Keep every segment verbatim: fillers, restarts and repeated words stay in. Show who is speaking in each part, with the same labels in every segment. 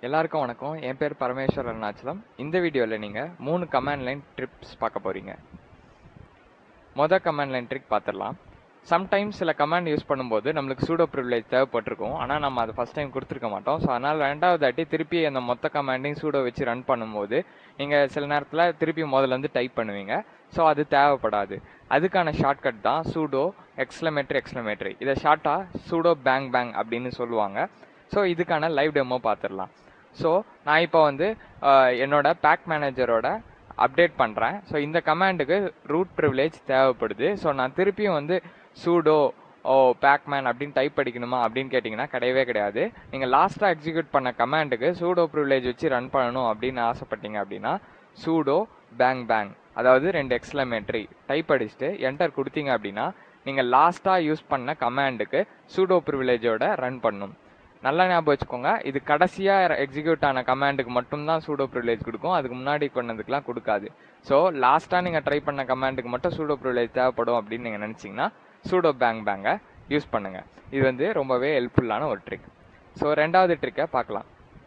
Speaker 1: எல்லாருக்கும் வணக்கம். என் பேர் பரமேஸ்வர் அருணாச்சலம். இந்த வீடியோவில் நீங்கள் மூணு கமாண்ட் லைன் ட்ரிப்ஸ் பார்க்க போகிறீங்க. மொதல் கமாண்ட் லைன் ட்ரிக் பார்த்துடலாம். சம்டைம்ஸ் சில கமாண்ட் யூஸ் பண்ணும்போது நம்மளுக்கு சூடோ ப்ரிவிலேஜ் தேவைப்பட்டிருக்கும், ஆனால் நம்ம அதை ஃபஸ்ட் டைம் கொடுத்துருக்க மாட்டோம். ஸோ அதனால் ரெண்டாவது தாட்டி திருப்பி அந்த மொத்த கமாண்டையும் சூடோ வச்சு ரன் பண்ணும்போது நீங்கள் சில நேரத்தில் திருப்பி முதல்ல வந்து டைப் பண்ணுவீங்க. ஸோ அது தேவைப்படாது. அதுக்கான ஷார்ட்கட் தான் சூடோ எக்ஸ்க்ளமேட்டரி எக்ஸ்க்ளமேட்டரி. இதை ஷார்ட்டாக சூடோ பேங் பேங் அப்படின்னு சொல்லுவாங்க. ஸோ இதுக்கான லைவ் டெமோ பார்த்துடலாம். ஸோ நான் இப்போ வந்து என்னோட பேக் மேனேஜரோட அப்டேட் பண்ணுறேன். ஸோ இந்த கமாண்டுக்கு ரூட் ப்ரிவிலேஜ் தேவைப்படுது. ஸோ நான் திருப்பியும் வந்து சூடோ ஓ பேக்மேன் அப்படின்னு டைப் படிக்கணுமா அப்படின்னு கேட்டிங்கன்னா கிடையவே கிடையாது. நீங்கள் லாஸ்ட்டாக எக்ஸிக்யூட் பண்ண கமாண்டுக்கு சூடோ ப்ரிவிலேஜ் வச்சு ரன் பண்ணணும் அப்படின்னு ஆசைப்பட்டீங்க அப்படின்னா சூடோ பேங் பேங், அதாவது ரெண்டு எக்ஸ்க்ளமேட்டரி டைப் அடிச்சுட்டு என்டர் கொடுத்தீங்க அப்படின்னா நீங்கள் லாஸ்ட்டாக யூஸ் பண்ண கமாண்டுக்கு சூடோ ப்ரிவிலேஜோட ரன் பண்ணணும். நல்லா ஞாபகம் வச்சுக்கோங்க, இது கடைசியாக எக்ஸிக்யூட் ஆன கமாண்டுக்கு மட்டும்தான் சூடோ ப்ரிவிலேஜ் கொடுக்கும், அதுக்கு முன்னாடி பண்ணதுக்கெலாம் கொடுக்காது. ஸோ லாஸ்ட்டாக நீங்கள் ட்ரை பண்ண கமாண்டுக்கு மட்டும் சூடோ ப்ரிவிலேஜ் தேவைப்படும் அப்படின்னு நீங்கள் நினச்சிங்கன்னா சூடோ பேங் பேங்கை யூஸ் பண்ணுங்கள். இது வந்து ரொம்பவே ஹெல்ப்ஃபுல்லான ஒரு ட்ரிக். ஸோ ரெண்டாவது ட்ரிக்கை பார்க்கலாம்.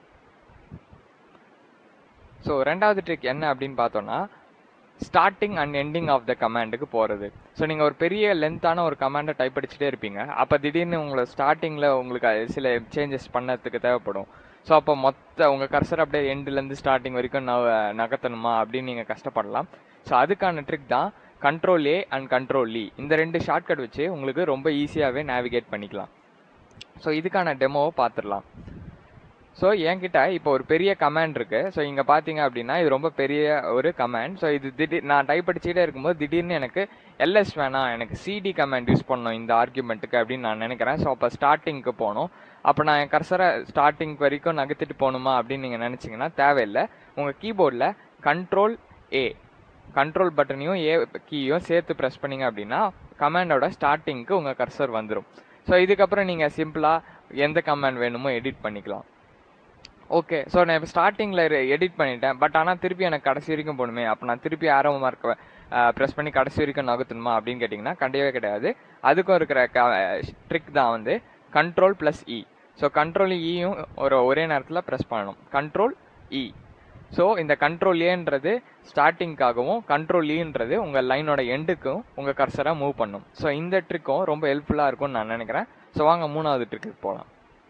Speaker 1: ஸோ ரெண்டாவது ட்ரிக் என்ன அப்படின்னு பார்த்தோன்னா starting and ending of the கமாண்டுக்கு போகிறது. ஸோ நீங்கள் ஒரு பெரிய லென்த்தான ஒரு கமாண்டை டைப் அடிச்சுட்டே இருப்பீங்க. அப்போ திடீர்னு உங்களை ஸ்டார்டிங்கில் உங்களுக்கு சில சேஞ்சஸ் பண்ணதுக்கு தேவைப்படும். ஸோ அப்போ மொத்த உங்கள் கர்சர் அப்படியே எண்டுலேருந்து ஸ்டார்டிங் வரைக்கும் ந நகர்த்தணுமா அப்படின்னு நீங்கள் கஷ்டப்படலாம். ஸோ அதுக்கான ட்ரிக் தான் control A and control E. இந்த ரெண்டு ஷார்ட்கட் வச்சு உங்களுக்கு ரொம்ப ஈஸியாகவே நேவிகேட் பண்ணிக்கலாம். ஸோ இதுக்கான டெமோவை பார்த்துடலாம். ஸோ என்கிட்ட இப்போ ஒரு பெரிய கமாண்ட் இருக்குது. ஸோ இங்கே பார்த்தீங்க அப்படின்னா இது ரொம்ப பெரிய ஒரு கமாண்ட். ஸோ இது திடீர் நான் டைப் அடிச்சுட்டே இருக்கும்போது திடீர்னு எனக்கு எல்எஸ் வேணாம், எனக்கு சிடி கமாண்ட் யூஸ் பண்ணணும் இந்த ஆர்குமெண்ட்டுக்கு அப்படின்னு நான் நினைக்கிறேன். ஸோ அப்போ ஸ்டார்டிங்க்கு போகணும். அப்போ நான் என் கர்சரை ஸ்டார்டிங் வரைக்கும் நகர்த்திட்டு போகணுமா அப்படின்னு நீங்கள் நினச்சிங்கன்னா தேவையில்லை. உங்கள் கீபோர்டில் கண்ட்ரோல் ஏ கண்ட்ரோல் பட்டனையும் ஏ கீயும் சேர்த்து ப்ரெஸ் பண்ணிங்க அப்படின்னா கமாண்டோட ஸ்டார்டிங்க்கு உங்கள் கர்சர் வந்துடும். ஸோ இதுக்கப்புறம் நீங்கள் சிம்பிளாக எந்த கமாண்ட் வேணுமோ எடிட் பண்ணிக்கலாம். ஓகே, ஸோ நான் இப்போ ஸ்டார்டிங்கில் எடிட் பண்ணிட்டேன். பட் ஆனால் திருப்பி எனக்கு கடைசி வரைக்கும் போகணுமே, அப்போ நான் திருப்பி ஆரோ மார்க் ப்ரெஸ் பண்ணி கடைசி வரைக்கும் நகர்த்தணுமா அப்படின்னு கேட்டிங்கன்னா கிடையவே கிடையாது. அதுக்கும் இருக்கிற க ட்ரிக் தான் வந்து control plus E. So control இயும் ஒரு ஒரே நேரத்தில் ப்ரெஸ் பண்ணணும். Control E. ஸோ இந்த கண்ட்ரோல் ஏன்றது ஸ்டார்டிங்காகவும் கண்ட்ரோல் இன்றது உங்கள் லைனோட எண்டுக்கும் உங்கள் கர்சரை மூவ் பண்ணும். ஸோ இந்த ட்ரிக்கும் ரொம்ப ஹெல்ப்ஃபுல்லாக இருக்கும்னு நான் நினைக்கிறேன். ஸோ வாங்க மூணாவது ட்ரிக்கு போகலாம்.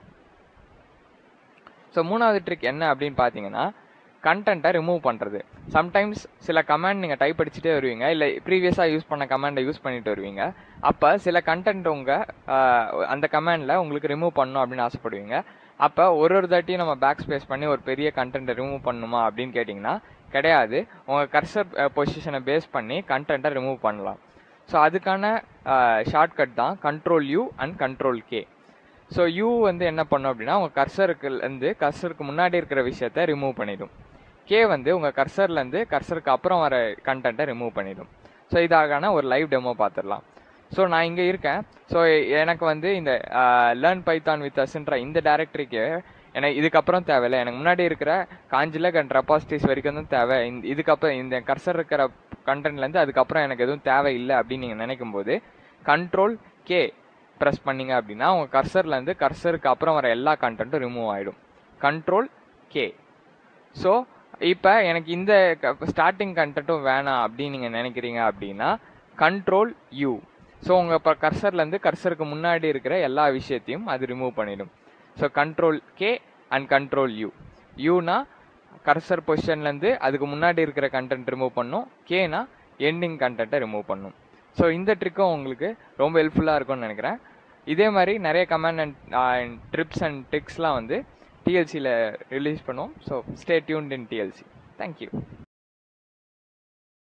Speaker 1: ஸோ மூணாவது ட்ரிக் என்ன அப்படின்னு பார்த்தீங்கன்னா கண்டென்ட்டை ரிமூவ் பண்ணுறது. சம்டைம்ஸ் சில கமாண்ட் நீங்கள் டைப் அடிச்சுட்டே வருவீங்க, இல்லை ப்ரீவியஸாக யூஸ் பண்ண கமாண்டை யூஸ் பண்ணிட்டு வருவீங்க. அப்போ சில கண்டென்ட் உங்கள் அந்த கமாண்டில் உங்களுக்கு ரிமூவ் பண்ணணும் அப்படின்னு ஆசைப்படுவீங்க. அப்போ ஒரு ஒரு தாட்டியும் நம்ம பேக் ஸ்பேஸ் பண்ணி ஒரு பெரிய கண்டென்ட்டை ரிமூவ் பண்ணணுமா அப்படின்னு கேட்டிங்கன்னா கிடையாது. உங்கள் கர்சர் பொசிஷனை பேஸ் பண்ணி கண்டென்ட்டை ரிமூவ் பண்ணலாம். ஸோ அதுக்கான ஷார்ட்கட் தான் control U and control K. So U வந்து என்ன பண்ணும் அப்படின்னா உங்கள் கர்சருக்குலேருந்து கர்சருக்கு முன்னாடி இருக்கிற விஷயத்த ரிமூவ் பண்ணிடும். கே வந்து உங்கள் கர்சர்லேருந்து கர்சருக்கு அப்புறம் வர கண்டென்ட்டை ரிமூவ் பண்ணிடும். ஸோ இதாகான ஒரு லைவ் டெமோ பார்த்துடலாம். ஸோ நான் இங்கே இருக்கேன். ஸோ எனக்கு வந்து இந்த லேர்ன் பைத்தான் வித் அஸ்ன்ற இந்த டைரக்டரிக்கு எனக்கு இதுக்கப்புறம் தேவையில்லை. எனக்கு முன்னாடி இருக்கிற காஞ்சிலக் அண்ட் ரெபாசிட்டரிஸ் வரைக்கும் தான் தேவை. இந்த இதுக்கப்புறம் இந்த கர்சர் இருக்கிற கண்டென்ட்லேருந்து அதுக்கப்புறம் எனக்கு எதுவும் தேவையில்லை அப்படின்னு நீங்கள் நினைக்கும் போது கண்ட்ரோல் கே ப்ரெஸ் பண்ணிங்க அப்படின்னா உங்கள் கர்சர்லேருந்து கர்சருக்கு அப்புறம் வர எல்லா கண்டென்ட்டும் ரிமூவ் ஆகிடும். Control K. ஸோ இப்போ எனக்கு இந்த ஸ்டார்டிங் கண்டென்ட்டும் வேணாம் அப்படின்னு நீங்கள் நினைக்கிறீங்க அப்படின்னா கண்ட்ரோல் யூ. ஸோ உங்கள் இப்போ கர்சர்லேருந்து கர்சருக்கு முன்னாடி இருக்கிற எல்லா விஷயத்தையும் அது ரிமூவ் பண்ணிடும். So control K and control U. யூனா கர்சர் பொசிஷன்லேருந்து அதுக்கு முன்னாடி இருக்கிற கண்டென்ட் ரிமூவ் பண்ணும், கேனா எண்டிங் கண்டென்ட்டை ரிமூவ் பண்ணும். ஸோ இந்த ட்ரிக்கும் உங்களுக்கு ரொம்ப ஹெல்ப்ஃபுல்லாக இருக்கும்னு நினைக்கிறேன். இதே மாதிரி நிறைய கமாண்ட் அண்ட் ட்ரிப்ஸ் அண்ட் ட்ரிக்ஸ்லாம் வந்து டிஎல்சியில் ரிலீஸ் பண்ணுவோம். So stay tuned in DLC. Thank you.